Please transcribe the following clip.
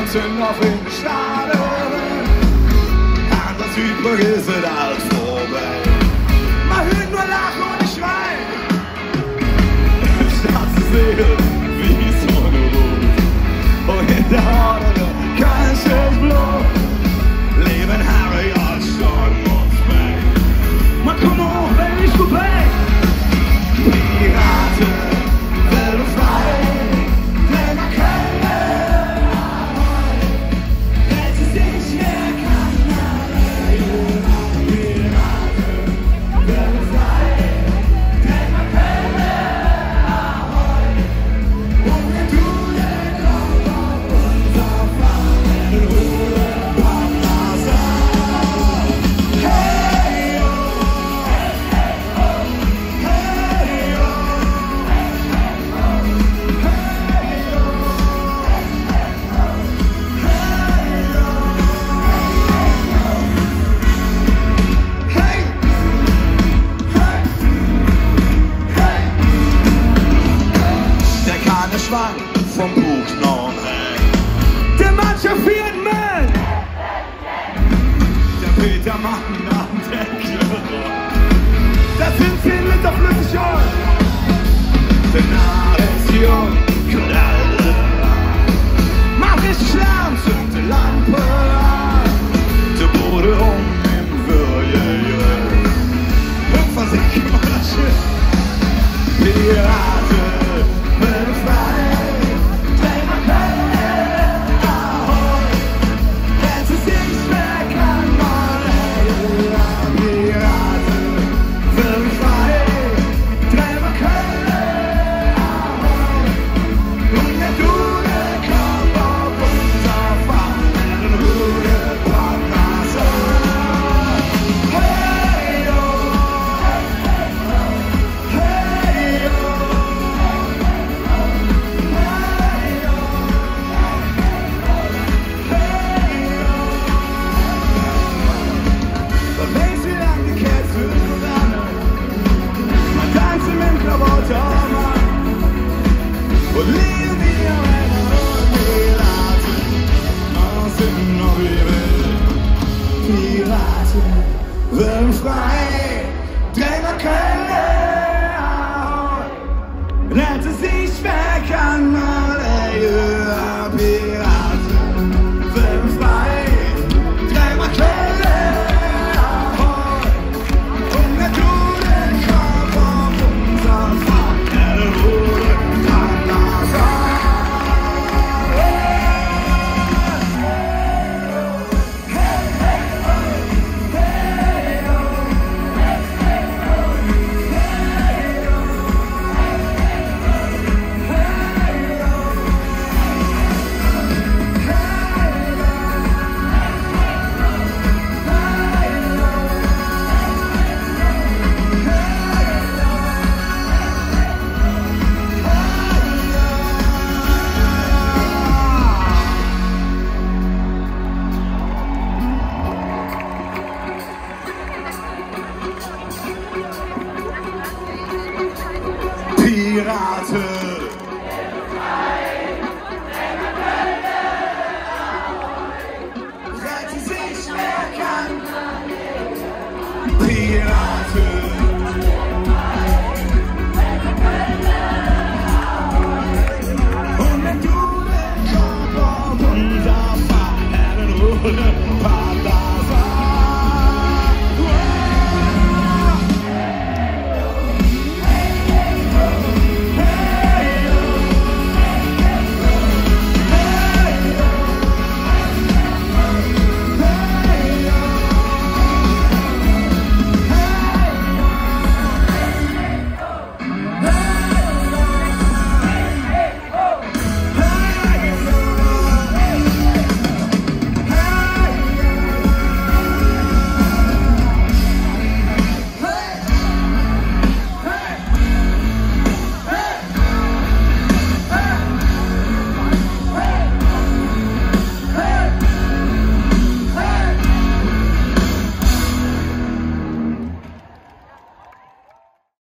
und sind noch in Stadion. Anders übrig ist es alles vorbei. Man hört nur Lachen und Schreien. Statt zu sehen, wie Sonne ruht. Und in der Horde kein schönes Blut. Leben Harry als Sean muss weg. Man kommt hoch, wenn ich vorbei. Piraten, werden frei. Wenn man keine hält es nicht mehr kann. Piraten, werden frei. Wenn man keine und wenn du den Kopf auf unser Fahren Ruhe Partner hey, oh, hey, oh, hey, oh, der keine Schwein vom Buch genommen hat. Der manche vierten Mann. Der Peter Mann am Deckel. Da sind 10 Liter Flüssigkeit. Der Nation Knalle. Mach ich Schlamm, zünd die Lampe an. Der Bude rum im Würje. Und versinken wir das Schiff. Piraten, werden frei. Dreh mal Pelle, ahoi. Jetzt ist nichts mehr, kann man Piraten, werden frei. Dreh mal Pelle, ahoi. Und wenn du den Kopf auf unser Fahren Ruhe Partner sagst. Hey, oh, hey, oh. Verlangst wie lang die Kerze zusammen. Man tanzt im Klamotten und lieben wir Männer und Piraten. Man sind noch wie wild. Piraten werden frei. Dreh mal Kelle, ahoi. Nennt es nicht mehr kann man Piraten werden frei. Dreh mal Kelle, ahoi. Und wenn du den Kopf auf unser Fahren Ruhe Partner Piraten